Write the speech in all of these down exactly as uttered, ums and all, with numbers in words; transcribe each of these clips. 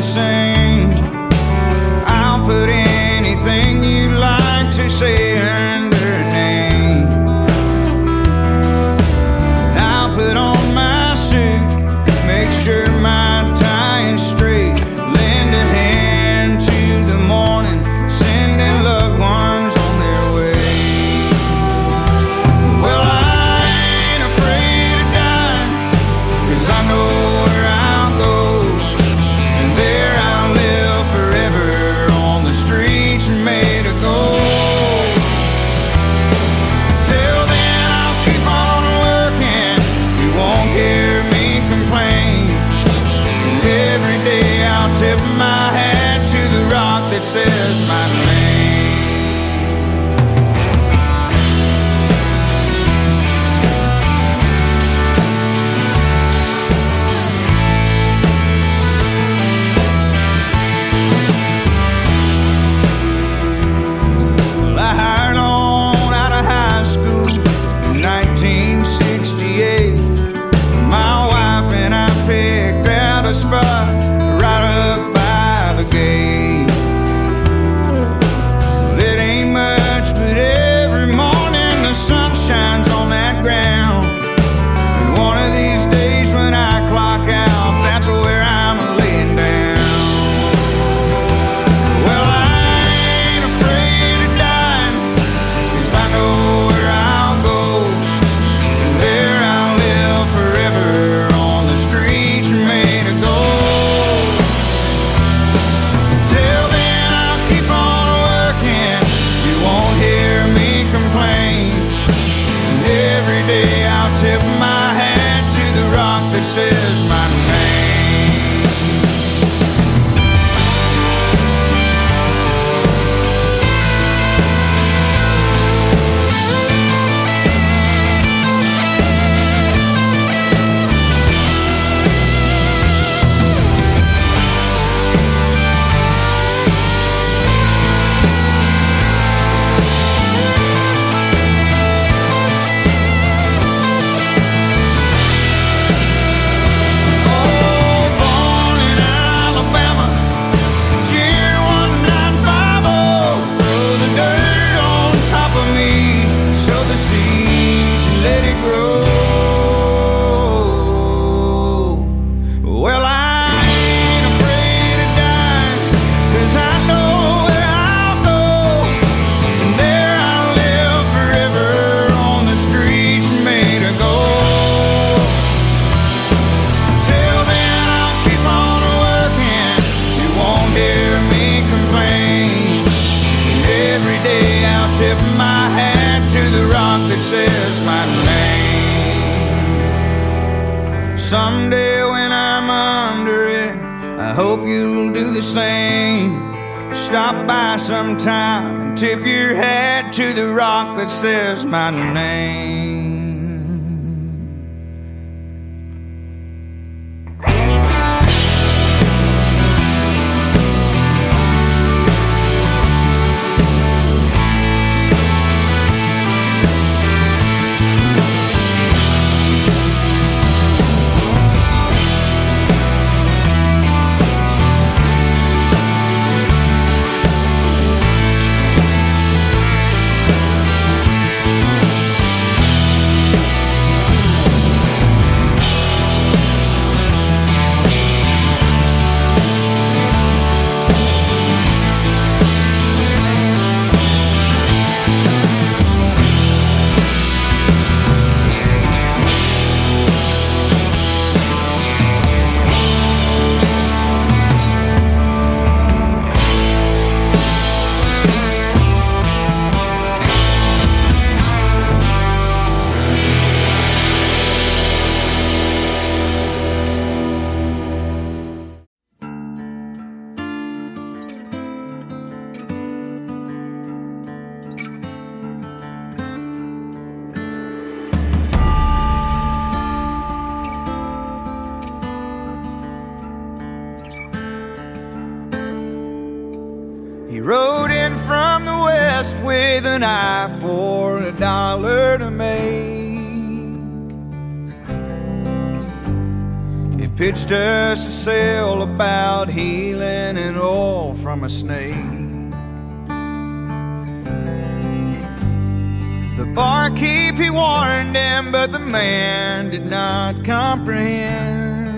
same. I'll put anything you like to say under a name. I'll put on my suit, make sure my tie is straight, lend a hand to the morning, sending loved ones on their way. Well, I ain't afraid of dying, 'cause I know where I'll go, and there I'll live forever on the streets made of gold. Till then I'll keep on working, you won't hear me complain, and every day I'll tip my hat to the rock that says my name. Well, I hired on out of high school in nineteen sixty-eight. My wife and I picked out a spot right up by the gate. Well, it ain't much, but every morning the sun shines on that ground. And one of these days when I clock out, that's where I'm laying down. Well, I ain't afraid of dying, 'cause I know where I'll go, and there I'll live forever on the streets made of gold. Till then I'll keep on working, you won't hear me complain, and every day I'll tip my hat to the rock that says my name. Oh, born in Alabama, June nineteen fifty, throw the dirt on top of me, sow the seeds and let it grow. Well, I ain't afraid of dying, 'cause I know where I'll go, and there I'll live forever on the streets made of gold. Till then I'll keep on working, you won't hear me complain, and every day I'll tip my hat to the rock that says my name. Someday when I'm under it, I hope you'll do the same. Stop by sometime and tip your hat to the rock that says my name. He rode in from the west with an eye for a dollar to make. He pitched us a sale about healing and oil from a snake. The barkeep, he warned him, but the man did not comprehend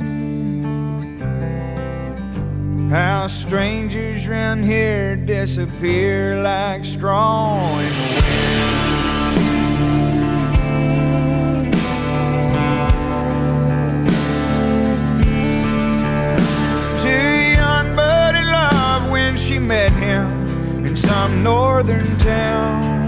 how strangers round here disappear like straw in the wind. She met him in some northern town.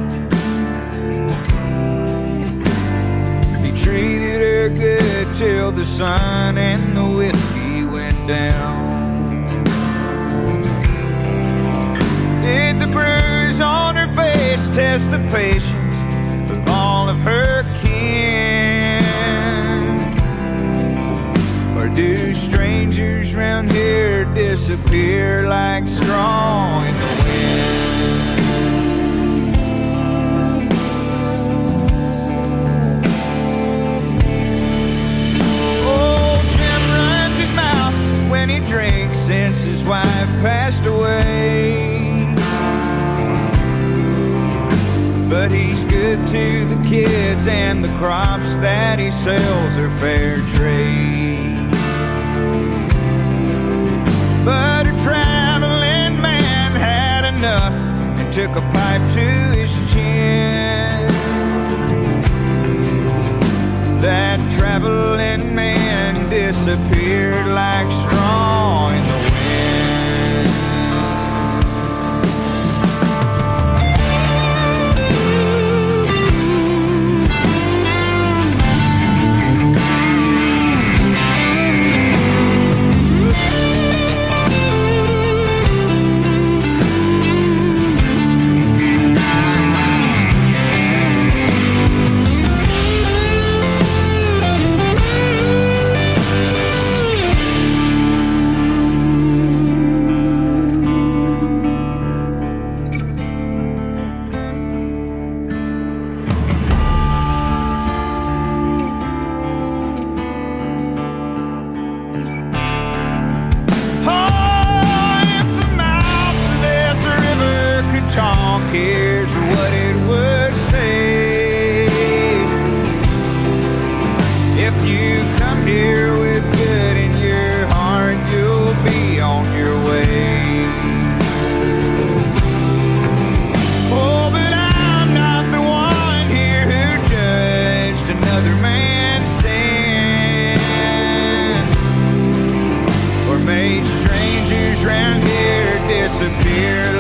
He treated her good till the sun and the whiskey went down. Did the bruise on her face test the patience of all of her kin? Or do strangers round here disappear like straw in the wind? Oh, Jim runs his mouth when he drinks since his wife passed away, but he's good to the kids and the crops that he sells are fair trade. But a traveling man had enough and took a pipe to his chin. That traveling man disappeared like straw in the wind. Here's what it would say: if you come here with good in your heart, you'll be on your way. Oh, but I'm not the one here who judged another man's sin, or made strangers round here disappear